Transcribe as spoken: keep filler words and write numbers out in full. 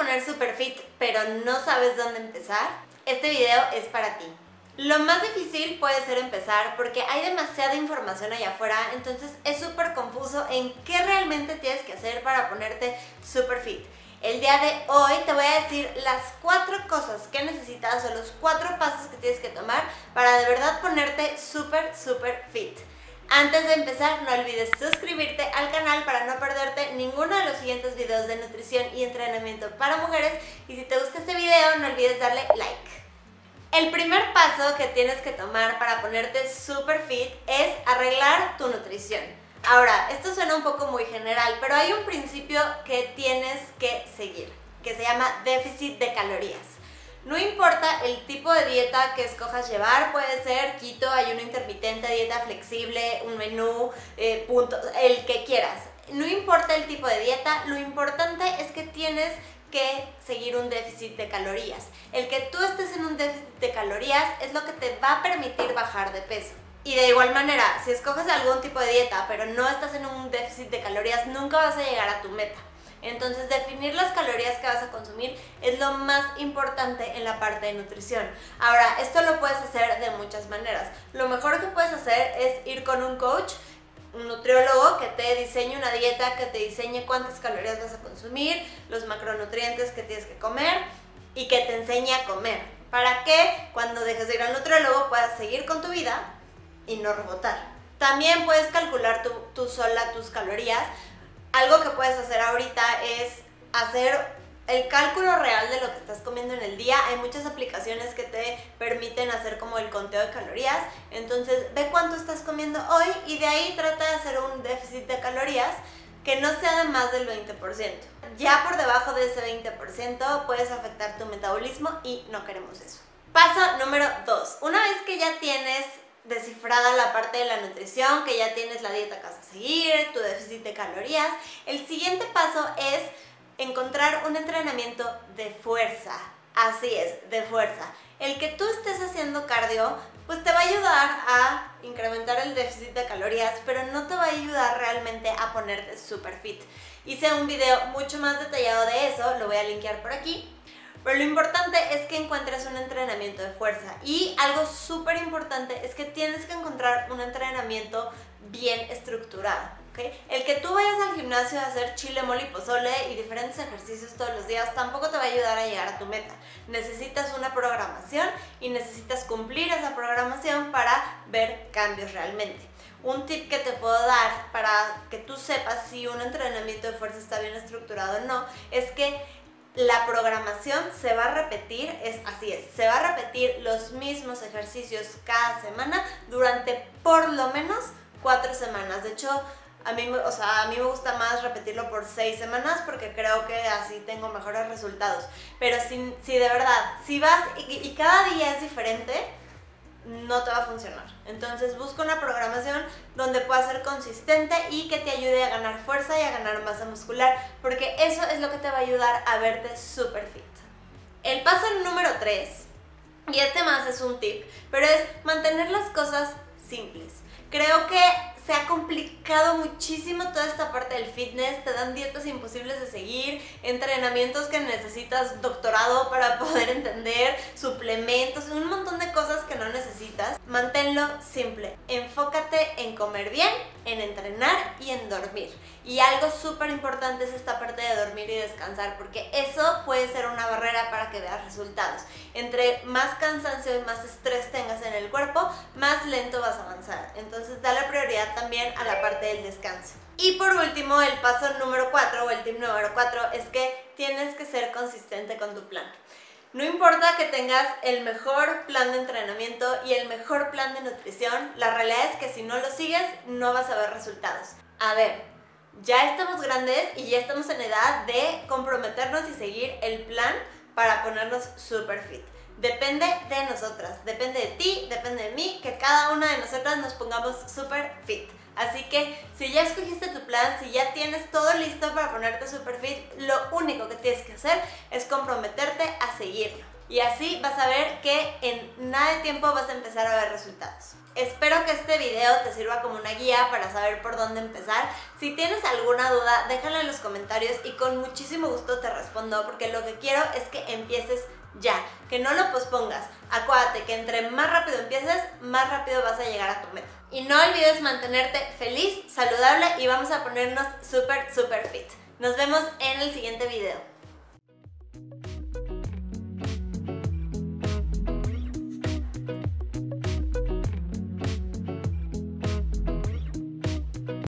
poner super fit pero no sabes dónde empezar? Este video es para ti. Lo más difícil puede ser empezar porque hay demasiada información allá afuera, entonces es súper confuso en qué realmente tienes que hacer para ponerte super fit. El día de hoy te voy a decir las cuatro cosas que necesitas o los cuatro pasos que tienes que tomar para de verdad ponerte súper, súper fit. Antes de empezar, no olvides suscribirte al canal para no perderte ninguno de los siguientes videos de nutrición y entrenamiento para mujeres. Y si te gusta este video, no olvides darle like. El primer paso que tienes que tomar para ponerte super fit es arreglar tu nutrición. Ahora, esto suena un poco muy general, pero hay un principio que tienes que seguir, que se llama déficit de calorías. No importa el tipo de dieta que escojas llevar, puede ser keto, ayuno intermitente, dieta flexible, un menú, eh, punto, el que quieras. No importa el tipo de dieta, lo importante es que tienes que seguir un déficit de calorías. El que tú estés en un déficit de calorías es lo que te va a permitir bajar de peso. Y de igual manera, si escoges algún tipo de dieta pero no estás en un déficit de calorías, nunca vas a llegar a tu meta. Entonces, definir las calorías que vas a consumir es lo más importante en la parte de nutrición. Ahora, esto lo puedes hacer de muchas maneras. Lo mejor que puedes hacer es ir con un coach, un nutriólogo que te diseñe una dieta, que te diseñe cuántas calorías vas a consumir, los macronutrientes que tienes que comer y que te enseñe a comer, para que cuando dejes de ir al nutriólogo puedas seguir con tu vida y no rebotar. También puedes calcular tú, tú sola tus calorías. Algo que puedes hacer ahorita es hacer el cálculo real de lo que estás comiendo en el día. Hay muchas aplicaciones que te permiten hacer como el conteo de calorías. Entonces ve cuánto estás comiendo hoy y de ahí trata de hacer un déficit de calorías que no sea de más del veinte por ciento. Ya por debajo de ese veinte por ciento puedes afectar tu metabolismo y no queremos eso. Paso número dos. Una vez que ya tienes descifrada la parte de la nutrición, que ya tienes la dieta que vas a seguir, tu déficit de calorías, el siguiente paso es encontrar un entrenamiento de fuerza. Así es, de fuerza. El que tú estés haciendo cardio, pues te va a ayudar a incrementar el déficit de calorías, pero no te va a ayudar realmente a ponerte super fit. Hice un video mucho más detallado de eso, lo voy a linkear por aquí. Pero lo importante es que encuentres un entrenamiento de fuerza y algo súper importante es que tienes que encontrar un entrenamiento bien estructurado, ¿okay? El que tú vayas al gimnasio a hacer chile, mole y pozole y diferentes ejercicios todos los días tampoco te va a ayudar a llegar a tu meta. Necesitas una programación y necesitas cumplir esa programación para ver cambios realmente. Un tip que te puedo dar para que tú sepas si un entrenamiento de fuerza está bien estructurado o no es que la programación se va a repetir, es así es, se va a repetir los mismos ejercicios cada semana durante por lo menos cuatro semanas. De hecho, a mí, o sea, a mí me gusta más repetirlo por seis semanas porque creo que así tengo mejores resultados. Pero si, si de verdad, si vas y, y cada día es diferente, no te va a funcionar. Entonces busca una programación donde puedas ser consistente y que te ayude a ganar fuerza y a ganar masa muscular, porque eso es lo que te va a ayudar a verte super fit. El paso número tres, y este más es un tip, pero es mantener las cosas simples. Creo que se ha complicado muchísimo toda esta parte del fitness, te dan dietas imposibles de seguir, entrenamientos que necesitas doctorado para poder entender, suplementos, un montón de cosas que no necesitas. Manténlo simple, enfócate en comer bien, en entrenar y en dormir. Y algo súper importante es esta parte de dormir y descansar, porque eso puede ser una barrera para que veas resultados. Entre más cansancio y más estrés tengas en el cuerpo, más lento vas a avanzar. Entonces dale prioridad también a la parte del descanso. Y por último, el paso número cuatro o el tip número cuatro es que tienes que ser consistente con tu plan. No importa que tengas el mejor plan de entrenamiento y el mejor plan de nutrición, la realidad es que si no lo sigues, no vas a ver resultados. A ver, ya estamos grandes y ya estamos en edad de comprometernos y seguir el plan para ponernos super fit. Depende de nosotras, depende de ti, depende de mí, que cada una de nosotras nos pongamos super fit. Así que si ya escogiste tu plan, si ya tienes todo listo para ponerte super fit, lo único que tienes que hacer es comprometerte a seguirlo. Y así vas a ver que en nada de tiempo vas a empezar a ver resultados. Espero que este video te sirva como una guía para saber por dónde empezar. Si tienes alguna duda, déjala en los comentarios y con muchísimo gusto te respondo, porque lo que quiero es que empieces ya, que no lo pospongas. Acuérdate que entre más rápido empieces, más rápido vas a llegar a tu meta. Y no olvides mantenerte feliz, saludable y vamos a ponernos súper, súper fit. Nos vemos en el siguiente video.